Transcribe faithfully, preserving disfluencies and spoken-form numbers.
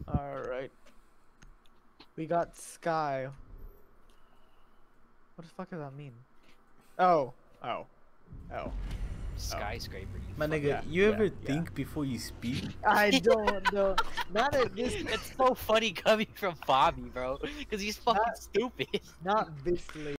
Alright. We got Sky. What the fuck does that mean? Oh. Oh. Oh. Skyscraper. You My fuck- nigga, yeah, you yeah, ever yeah. think before you speak? I don't know. Not at this. It's so funny coming from Bobby, bro. Because he's fucking Not- stupid. Not this late.